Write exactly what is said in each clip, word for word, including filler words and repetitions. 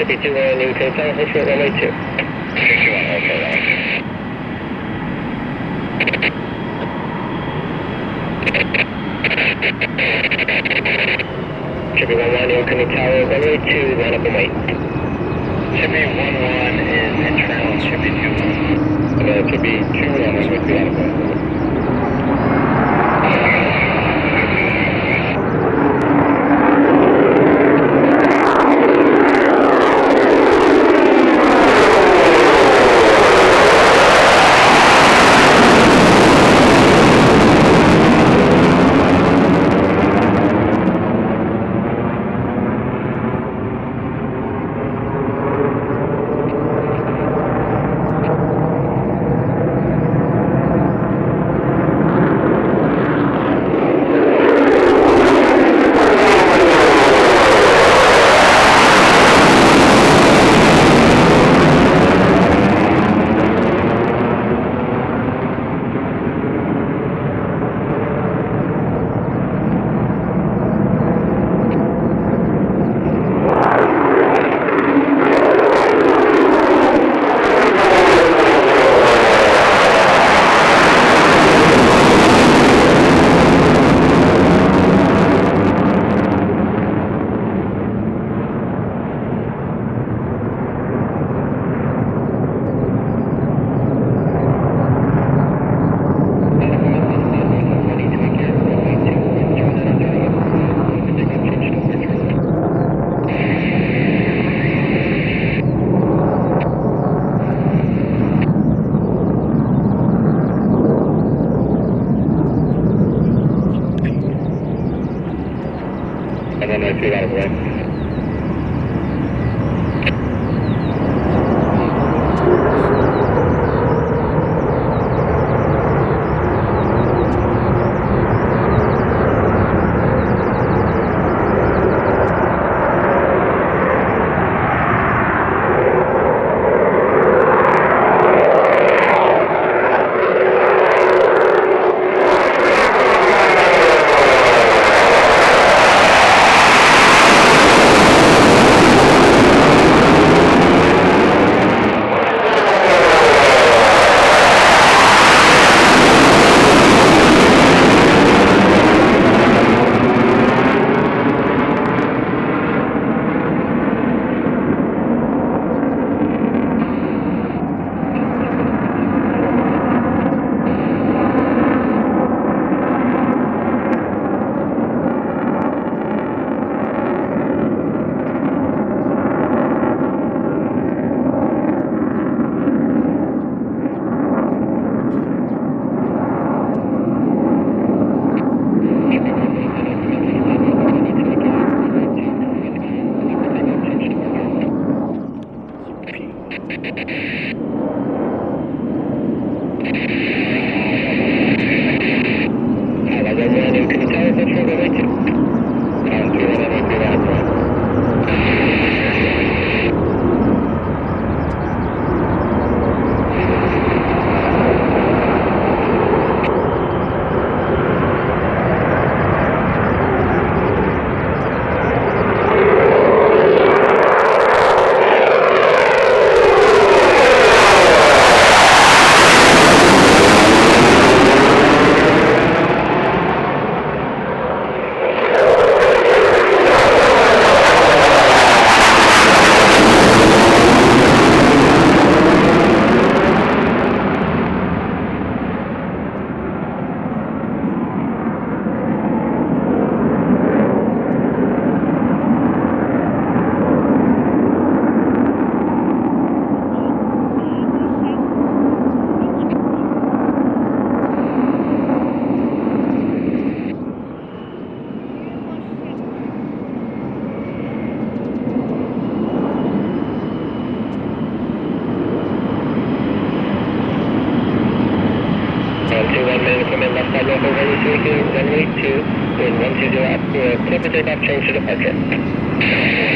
Chippy two one, you can tell hold short runway two. six two one, hold short runway two. Chippy one one, you can tower runway two, line up and wait. Chippy one one is internal, Chippy two one. And then Chippy two one, runway two, line up and wait. And then I see that away. Runway two, in one two zero up, clear for takeoff, change to departure.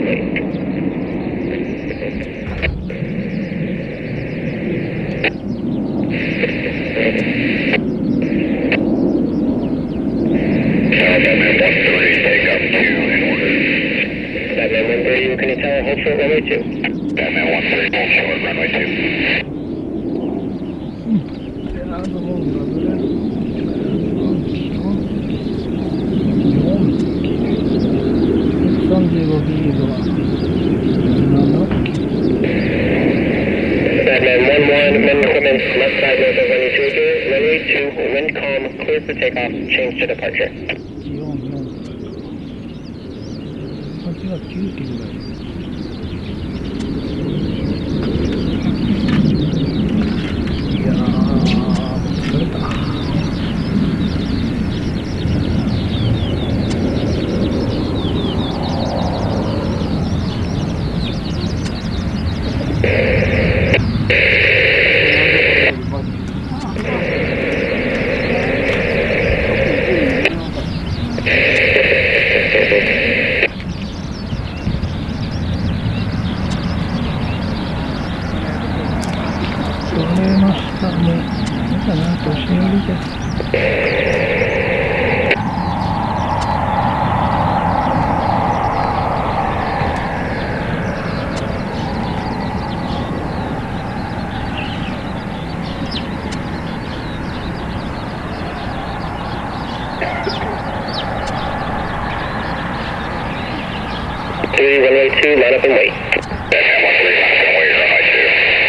three, runway two, line up and wait. That's one three, line up and wait, runway two.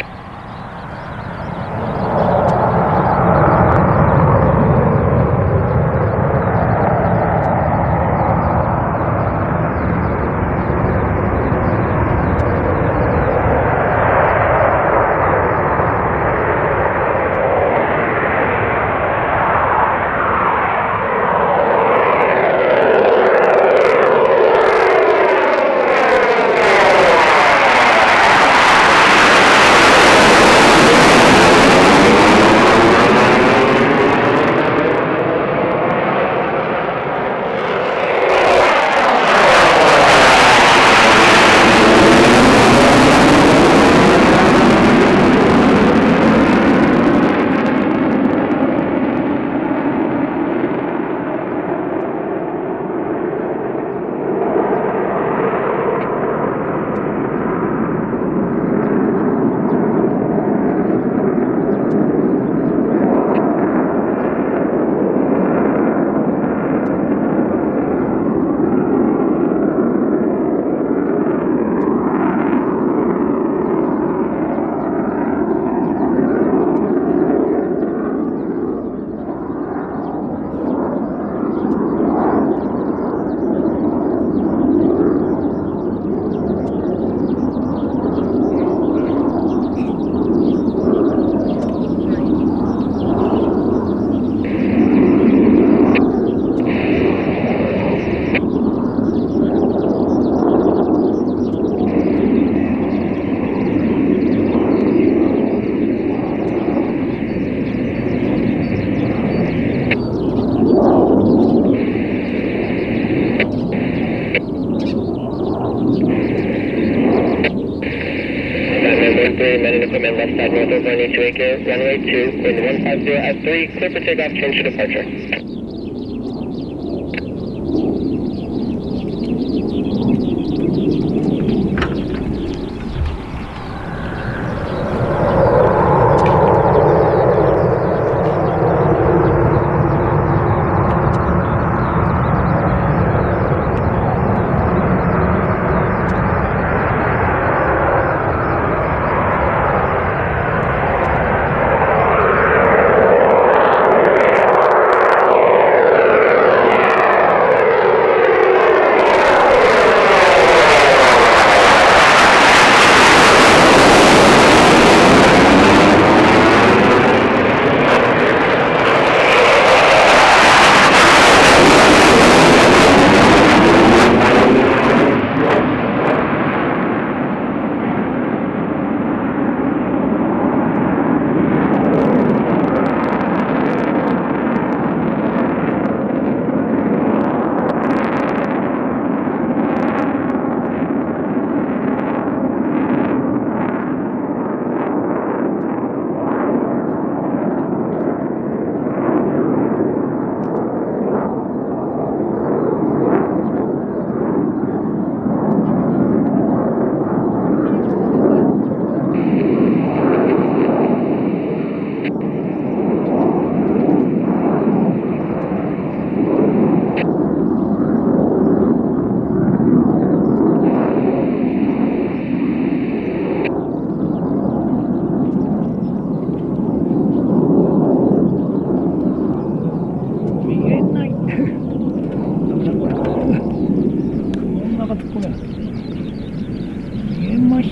Equipment left side north over runway two acre, runway two, wind one five zero at three, clear for takeoff, change to departure.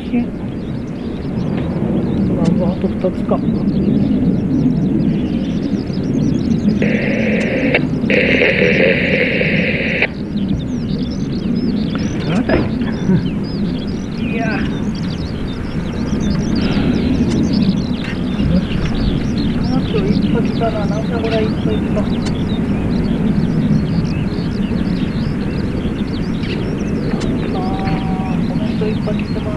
信。まあ、あとふたつか。なんだい。いやー。あと一歩来たな。なんだこれ、一歩一歩。あー、コメントいっぱい来ても